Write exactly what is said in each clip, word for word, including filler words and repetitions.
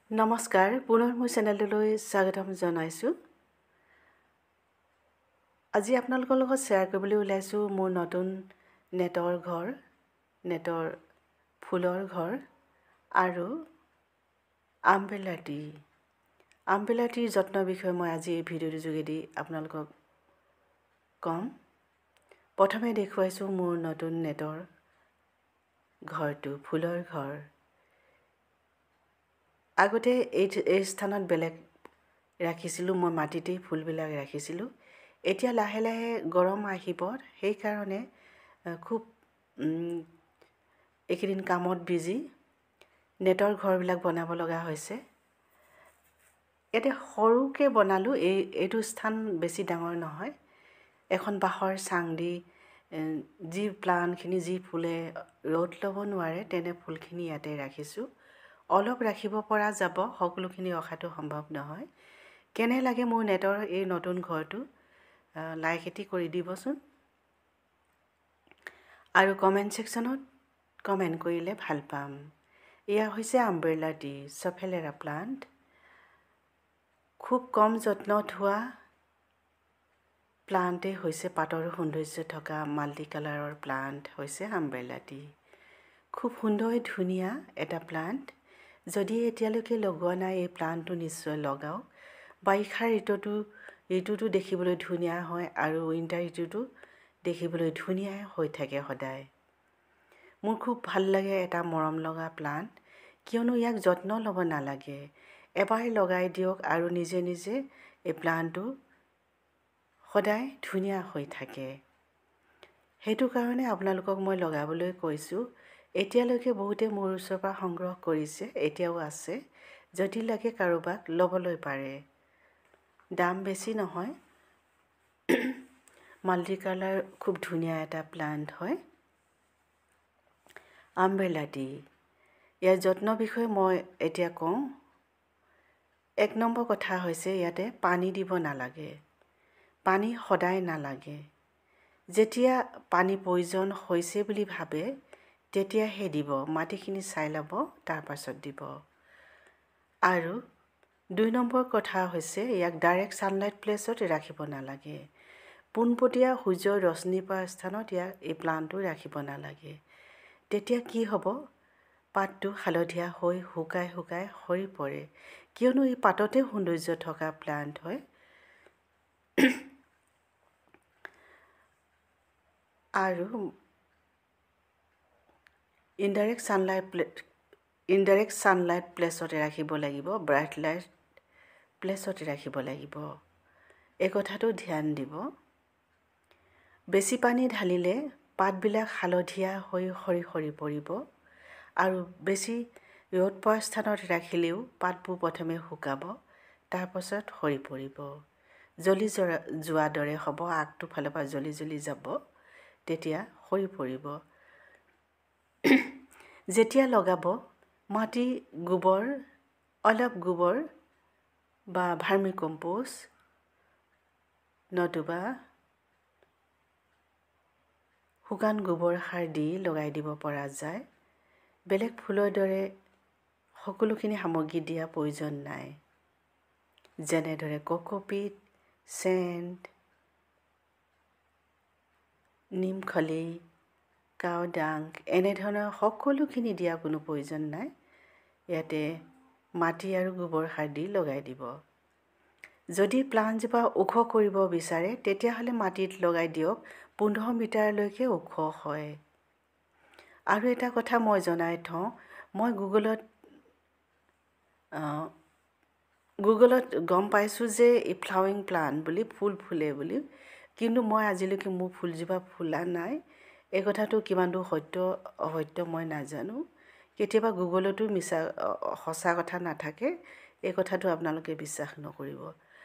নমস্কাৰ পুনৰ মোৰ চেনেললৈ স্বাগতম জনাইছো। আজি আপোনালোকৰ লগত শ্বেয়াৰ কৰিবলৈ ওলাইছো মোৰ নতুন নেটৰ ঘৰ, নেটৰ ফুলৰ ঘৰ আৰু আমব্ৰেলা টি। আমব্ৰেলা টিৰ যত্নৰ বিষয়ে মই আজি এই ভিডিঅ'টোৰ যোগেদি আপোনালোকক কম। প্ৰথমে দেখুৱাইছো মোৰ নতুন নেটৰ ঘৰটো, ফুলৰ ঘৰ। আগতে এই এই স্থানত বেলেগ ৰাখিছিলোঁ, মই মাটিতেই ফুলবিলাক ৰাখিছিলোঁ। এতিয়া লাহে লাহে গৰম আহিব, সেইকাৰণে খুব এইকেইদিন কামত বিজি নেটৰ ঘৰবিলাক বনাব লগা হৈছে। এতিয়া সৰুকৈ বনালোঁ, এই এইটো স্থান বেছি ডাঙৰ নহয়। এখন বাঁহৰ চাং দি যি প্লাণ্টখিনি যি ফুলে ৰ'দ ল'ব নোৱাৰে তেনে ফুলখিনি ইয়াতে ৰাখিছোঁ। অলপ ৰাখিব পৰা যাব, সকলোখিনি ৰখাটো সম্ভৱ নহয়। কেনে লাগে মোৰ নেটৰ এই নতুন ঘৰটো লাইক এটি কৰি দিবচোন আৰু কমেণ্ট ছেকশ্যনত কমেণ্ট কৰিলে ভাল পাম। এয়া হৈছে আমব্ৰেলা টি, ছফেলেৰা প্লাণ্ট। খুব কম যত্নত হোৱা প্লাণ্টেই হৈছে পাতৰ সৌন্দৰ্য থকা মাল্টি কালাৰৰ প্লাণ্ট হৈছে আমব্ৰেলা টি। খুব সুন্দৰ ধুনীয়া এটা প্লাণ্ট। যদি এতিয়ালৈকে লগোৱা নাই এই প্লাণ্টটো নিশ্চয় লগাওক। বাৰিষা ঋতুটো ঋতুটো দেখিবলৈ ধুনীয়া হয় আৰু উইণ্টাৰ ঋতুটো দেখিবলৈ ধুনীয়া হৈ থাকে সদায়। মোৰ খুব ভাল লাগে এটা মৰম লগা প্লাণ্ট, কিয়নো ইয়াক যত্ন ল'ব নালাগে। এবাৰ লগাই দিয়ক আৰু নিজে নিজে এই প্লাণ্টটো সদায় ধুনীয়া হৈ থাকে। সেইটো কাৰণে আপোনালোকক মই লগাবলৈ কৈছোঁ। এতিয়ালৈকে বহুতে মোৰ ওচৰৰ পৰা সংগ্ৰহ কৰিছে, এতিয়াও আছে। যদি লাগে কাৰোবাক ল'বলৈ পাৰে। দাম বেছি নহয়। মাল্টি কালাৰ খুব ধুনীয়া এটা প্লাণ্ট হয় আমব্ৰেলা টি। ইয়াৰ যত্নৰ বিষয়ে মই এতিয়া কওঁ। এক নম্বৰ কথা হৈছে ইয়াতে পানী দিব নালাগে। পানী সদায় নালাগে। যেতিয়া পানী প্ৰয়োজন হৈছে বুলি ভাবে তেতিয়াহে দিব। মাটিখিনি চাই ল'ব, তাৰ পাছত দিব। আৰু দুই নম্বৰ কথা হৈছে ইয়াক ডাইৰেক্ট ছানলাইট প্লেচত ৰাখিব নালাগে। পোনপটীয়া সূৰ্যৰ ৰশ্মি পৰা স্থানত ইয়াক এই প্লাণ্টটো ৰাখিব নালাগে। তেতিয়া কি হ'ব, পাতটো হালধীয়া হৈ শুকাই শুকাই সৰি পৰে, কিয়নো এই পাততে সৌন্দৰ্য থকা প্লাণ্ট হয়। আৰু indirect sunlight place indirect sunlight প্লেচতে ৰাখিব লাগিব, ব্ৰাইট লাইট প্লেচতে ৰাখিব লাগিব। এই কথাটো ধ্যান দিব। বেছি পানী ঢালিলে পাতবিলাক হালধীয়া হৈ সৰি সৰি পৰিব আৰু বেছি ৰ'দ পোৱা স্থানত ৰাখিলেও পাতবোৰ প্ৰথমে শুকাব, তাৰপাছত সৰি পৰিব। জ্বলি যোৱা দৰে হ'ব, আগটো ফালৰ পৰা জ্বলি জ্বলি যাব, তেতিয়া সৰি পৰিব। যেতিয়া লগাব মাটি গোবৰ, অলপ গোবৰ বা ভাৰ্মি কম্পোষ্ট নতুবা শুকান গোবৰ সাৰ দি লগাই দিব পৰা যায়। বেলেগ ফুলৰ দৰে সকলোখিনি সামগ্ৰী দিয়া প্ৰয়োজন নাই। যেনেদৰে কোকোপিট, চেণ্ট, নিমখলি, কাউ ডাং এনেধৰণৰ সকলোখিনি দিয়া কোনো প্ৰয়োজন নাই। ইয়াতে মাটি আৰু গোবৰ সাৰ দি লগাই দিব। যদি প্লাণ্টজোপা ওখ কৰিব বিচাৰে তেতিয়াহ'লে মাটিত লগাই দিয়ক, পোন্ধৰ মিটাৰলৈকে ওখ হয়। আৰু এটা কথা মই জনাই থওঁ, মই গুগলত গুগলত গম পাইছোঁ যে এই ফ্লাৱাৰিং প্লাণ্ট বুলি ফুল ফুলে বুলি, কিন্তু মই আজিলৈকে মোৰ ফুলজোপা ফুলা নাই। এই কথাটো কিমান দূৰ সত্য অসত্য মই নাজানো। কেতিয়াবা গুগলতো মিছা সঁচা কথা নাথাকে, এই কথাটো আপোনালোকে বিশ্বাস নকৰিব।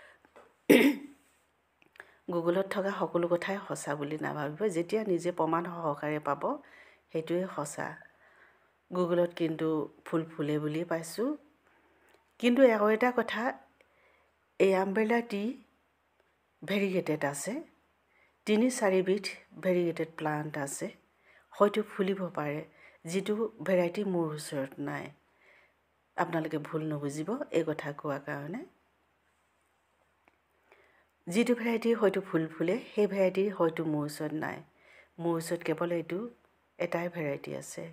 গুগলত থকা সকলো কথাই সঁচা বুলি নাভাবিব। যেতিয়া নিজে প্ৰমাণ সহকাৰে পাব সেইটোৱে সঁচা। গুগলত কিন্তু ফুল ফুলে বুলি পাইছোঁ। কিন্তু আৰু এটা কথা, এই আমব্ৰেলা টি ভেৰিগেটেড আছে। তিনি চাৰিবিধ ভেৰিগেটেড প্লাণ্ট আছে, হয়তো ফুলিব পাৰে, যিটো ভেৰাইটি মোৰ ওচৰত নাই। আপোনালোকে ভুল নুবুজিব এই কথা কোৱাৰ কাৰণে যিটো ভেৰাইটিৰ হয়তো ফুল ফুলে সেই ভেৰাইটিৰ হয়তো মোৰ ওচৰত নাই মোৰ ওচৰত কেৱল এইটো এটাই ভেৰাইটি আছে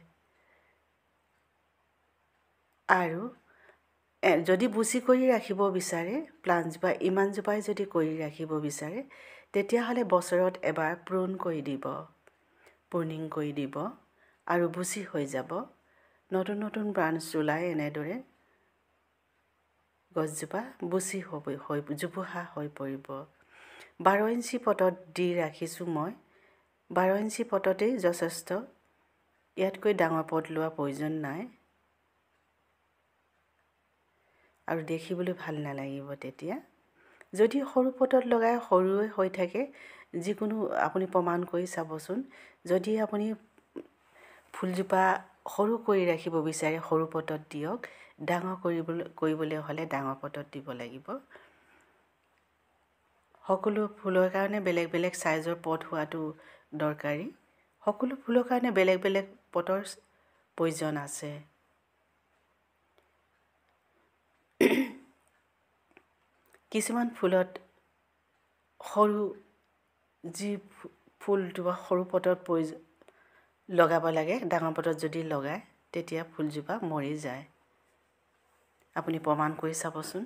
আৰু যদি বুচি কৰি ৰাখিব বিচাৰে প্লান্টজোপা ইমানজোপাই যদি কৰি ৰাখিব বিচাৰে তেতিয়াহ'লে বছৰত এবাৰ প্ৰুন কৰি দিব প্ৰুনিং কৰি দিব আৰু বুচি হৈ যাব নতুন নতুন ব্ৰাঞ্চ ওলাই এনেদৰে গছজোপা বুচি হৈ হৈ জোপোহা হৈ পৰিব বাৰ ইঞ্চি পটত দি ৰাখিছোঁ মই বাৰ ইঞ্চি পটতেই যথেষ্ট ইয়াতকৈ ডাঙৰ পট লোৱা প্ৰয়োজন নাই আৰু দেখিবলৈ ভাল নালাগিব তেতিয়া যদি সৰু পটত লগাই সৰুৱে হৈ থাকে যিকোনো আপুনি প্ৰমাণ কৰি চাবচোন যদি আপুনি ফুলজোপা সৰু কৰি ৰাখিব বিচাৰে সৰু পটত দিয়ক ডাঙৰ কৰিবলৈ কৰিবলৈ হ'লে ডাঙৰ পটত দিব লাগিব সকলো ফুলৰ কাৰণে বেলেগ বেলেগ সাইজৰ পট হোৱাটো দৰকাৰী সকলো ফুলৰ কাৰণে বেলেগ বেলেগ পটৰ প্ৰয়োজন আছে কিছুমান ফুলত সৰু যি ফুলটো সৰু পটত প্ৰয়োজন লগাব লাগে ডাঙৰ পটত যদি লগায় তেতিয়া ফুলজোপা মৰি যায় আপুনি প্ৰমাণ কৰি চাবচোন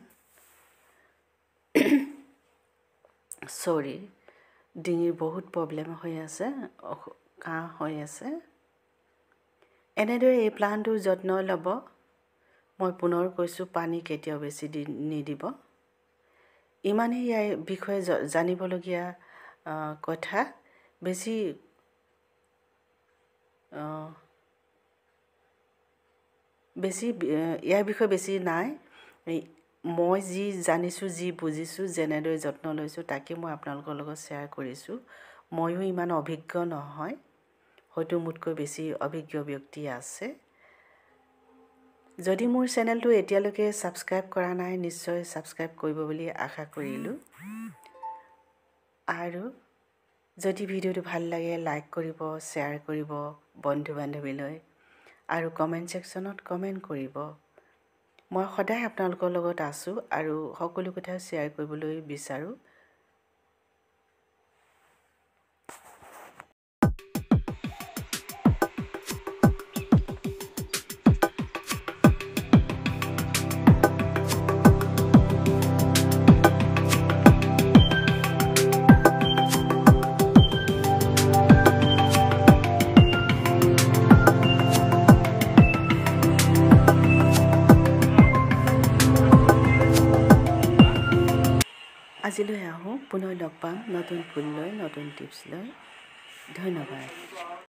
সৰি ডিঙিৰ বহুত প্ৰব্লেম হৈ আছে কাহ হৈ আছে এনেদৰে এই প্লান্টটোৰ যত্ন ল'ব মই পুনৰ কৈছোঁ পানী কেতিয়াও বেছি দি নিদিব ইমানেই ইয়াৰ বিষয়ে জানিবলগীয়া কথা বেছি বেছি ইয়াৰ বিষয়ে বেছি নাই মই যি জানিছোঁ যি বুজিছোঁ যেনেদৰে যত্ন লৈছোঁ তাকে মই আপোনালোকৰ লগত শ্বেয়াৰ কৰিছোঁ ময়ো ইমান অভিজ্ঞ নহয় হয়তো মোতকৈ বেছি অভিজ্ঞ ব্যক্তি আছে যদি মোৰ চেনেলটো এতিয়ালৈকে সাবস্ক্ৰাইব কৰা নাই নিশ্চয় সাবস্ক্ৰাইব কৰিব বুলি আশা কৰিলোঁ আৰু যদি ভিডিঅ'টো ভাল লাগে লাইক কৰিব শ্বেয়াৰ কৰিব বন্ধু বান্ধৱীলৈ আৰু কমেন্ট সেকশনত কমেন্ট কৰিব মই সদায় আপোনালোকৰ লগত আছো আৰু সকলো কথা শ্বেয়াৰ কৰিবলৈ বিচাৰো আজিলৈ আহোঁ পুনৰ লগ পাম নতুন ফুল লৈ নতুন টিপছ লৈ ধন্যবাদ